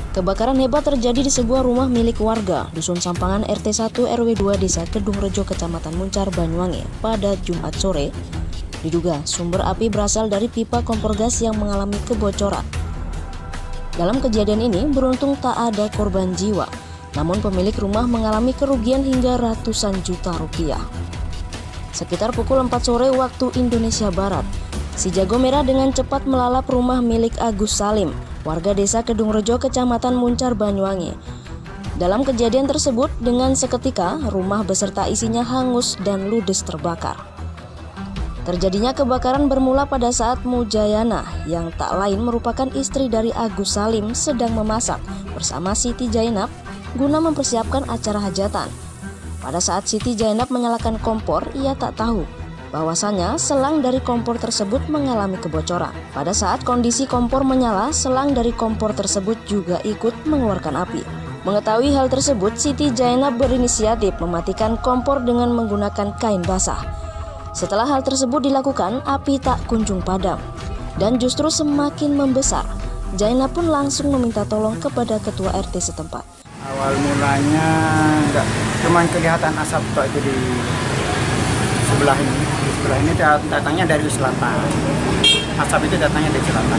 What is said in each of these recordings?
Kebakaran hebat terjadi di sebuah rumah milik warga Dusun Sampangan RT 1 RW 2 Desa Kedungrejo Kecamatan Muncar Banyuwangi pada Jumat sore. Diduga sumber api berasal dari pipa kompor gas yang mengalami kebocoran. Dalam kejadian ini beruntung tak ada korban jiwa, namun pemilik rumah mengalami kerugian hingga ratusan juta rupiah. Sekitar pukul 4 sore waktu Indonesia Barat, si jago merah dengan cepat melalap rumah milik Agus Salim, warga desa Kedungrejo Kecamatan Muncar Banyuwangi. Dalam kejadian tersebut, dengan seketika rumah beserta isinya hangus dan ludes terbakar. Terjadinya kebakaran bermula pada saat Mujayana, yang tak lain merupakan istri dari Agus Salim, sedang memasak bersama Siti Jainab guna mempersiapkan acara hajatan. Pada saat Siti Jainab menyalakan kompor, ia tak tahu bahwasanya selang dari kompor tersebut mengalami kebocoran. Pada saat kondisi kompor menyala, selang dari kompor tersebut juga ikut mengeluarkan api. Mengetahui hal tersebut, Siti Jainab berinisiatif mematikan kompor dengan menggunakan kain basah. Setelah hal tersebut dilakukan, api tak kunjung padam dan justru semakin membesar. Jainab pun langsung meminta tolong kepada ketua RT setempat. Awal mulanya enggak, cuman kelihatan asap itu di sebelah ini. Di sebelah ini datangnya dari selatan. Asap itu datangnya dari selatan.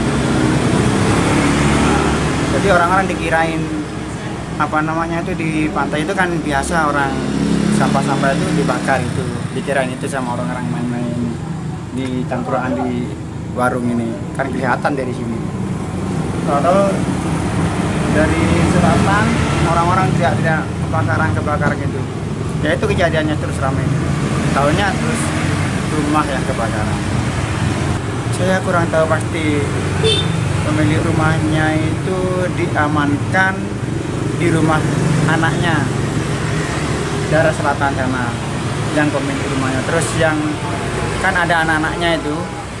Jadi orang-orang dikirain itu di pantai itu kan biasa orang sampah-sampah itu dibakar itu. Dikirain itu sama orang-orang main-main di tangkuran di warung ini. Kan kelihatan dari sini. Kalau dari selatan orang-orang tidak kebakaran gitu. Ya itu kejadiannya terus ramai. Tahunya terus rumah yang kebakaran. Saya kurang tahu pasti pemilik rumahnya itu diamankan di rumah anaknya daerah selatan sana yang pemilik rumahnya. Terus yang kan ada anak-anaknya itu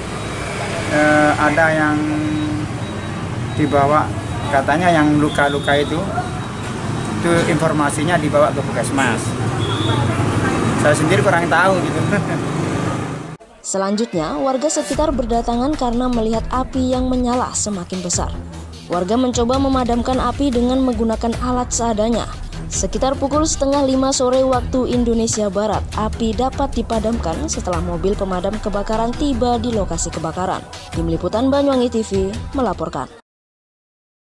ada yang dibawa, katanya yang luka-luka itu informasinya dibawa ke puskesmas. Saya sendiri kurang tahu gitu. Selanjutnya, warga sekitar berdatangan karena melihat api yang menyala semakin besar. Warga mencoba memadamkan api dengan menggunakan alat seadanya. Sekitar pukul 4:30 sore waktu Indonesia Barat, api dapat dipadamkan setelah mobil pemadam kebakaran tiba di lokasi kebakaran. Tim Liputan Banyuwangi TV melaporkan.